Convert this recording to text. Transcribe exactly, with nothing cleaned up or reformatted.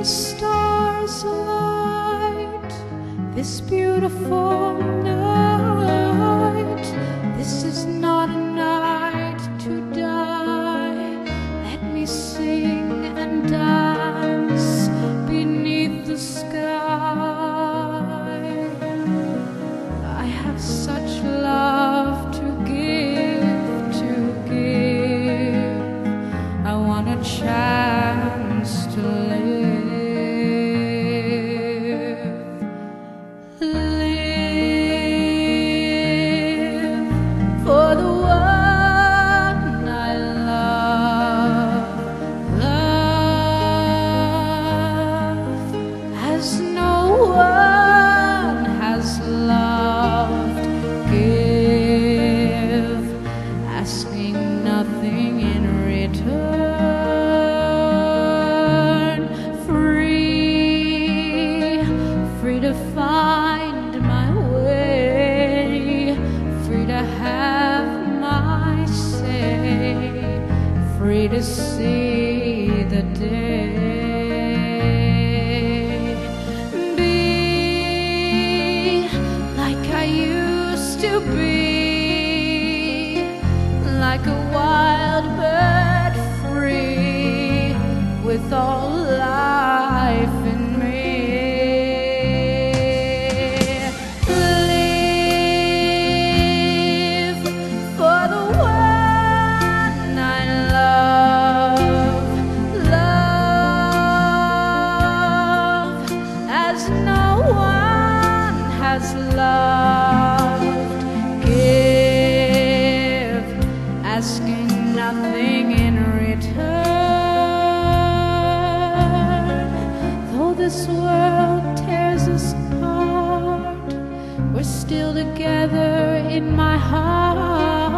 stars alight, this beautiful night. This is not a night to die. Let me sing and dance beneath the sky. I have such love to give, to give. I want a chance to live. For the one I love, love as no one has loved. Give, asking nothing in return. Free, free to find my way, free to have my say, free to see the day. Be like I used to be, like a wild bird free, with all life in me. Loved, give, asking nothing in return. Though this world tears us apart, we're still together in my heart.